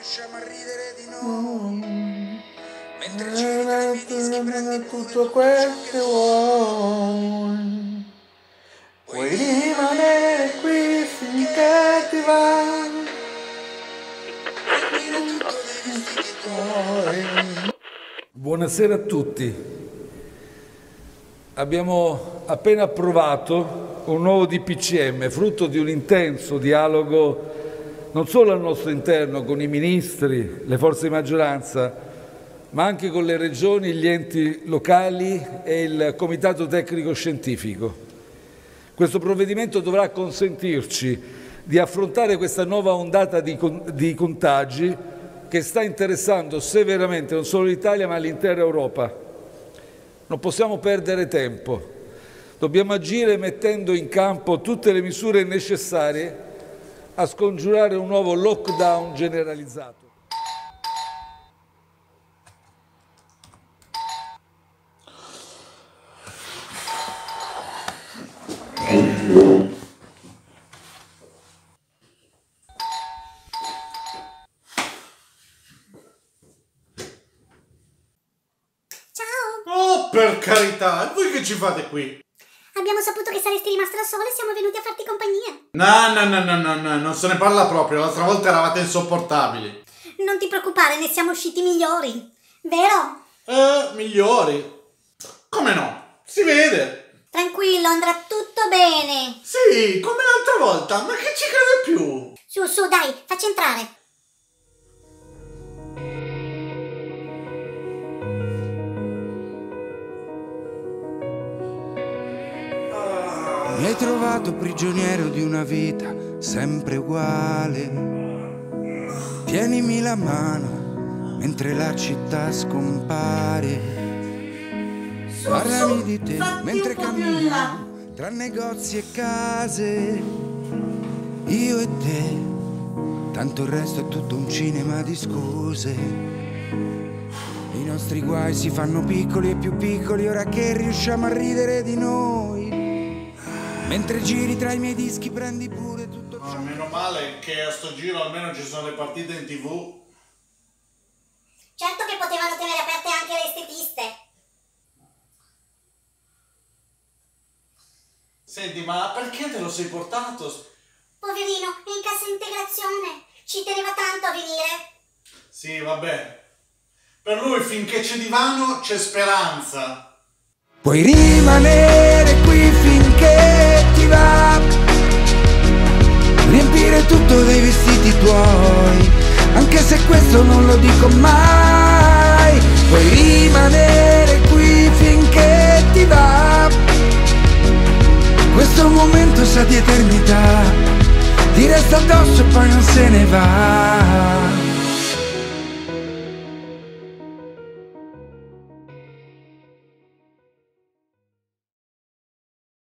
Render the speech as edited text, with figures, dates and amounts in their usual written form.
riusciamo a ridere di noi. Mentre giri tra i miei dischi prendi tutto quel che vuoi. Puoi rimanere qui finché ti va. Riempire tutto dei vestiti tuoi. Buonasera a tutti. Abbiamo appena approvato un nuovo DPCM, frutto di un intenso dialogo non solo al nostro interno con i ministri, le forze di maggioranza, ma anche con le regioni, gli enti locali e il Comitato Tecnico Scientifico. Questo provvedimento dovrà consentirci di affrontare questa nuova ondata di contagi che sta interessando severamente non solo l'Italia ma l'intera Europa. Non possiamo perdere tempo, dobbiamo agire mettendo in campo tutte le misure necessarie a scongiurare un nuovo lockdown generalizzato. Oh, per carità, e voi che ci fate qui? Abbiamo saputo che saresti rimasto da solo e siamo venuti a farti compagnia. No, non se ne parla proprio, l'altra volta eravate insopportabili. Non ti preoccupare, ne siamo usciti migliori, vero? Migliori? Come no? Si vede. Tranquillo, andrà tutto bene. Sì, come l'altra volta, ma che ci crede più? Su, dai, facci entrare. Mi hai trovato prigioniero di una vita sempre uguale. Tienimi la mano mentre la città scompare. Parlami di te mentre camminiamo tra negozi e case. Io e te, tanto il resto è tutto un cinema di scuse. I nostri guai si fanno piccoli e più piccoli ora che riusciamo a ridere di noi. Mentre giri tra i miei dischi prendi pure tutto ciò. Meno male che a sto giro almeno ci sono le partite in TV. Certo che potevano tenere aperte anche le estetiste. Senti, ma perché te lo sei portato? Poverino, è in cassa integrazione. Ci teneva tanto a venire. Sì, vabbè. Per lui finché c'è divano c'è speranza. Puoi rimanere qui finché ti va. Riempire tutto dei vestiti tuoi, anche se questo non lo dico mai. Puoi rimanere qui finché ti va. Questo momento sa di eternità, ti resta addosso e poi non se ne va.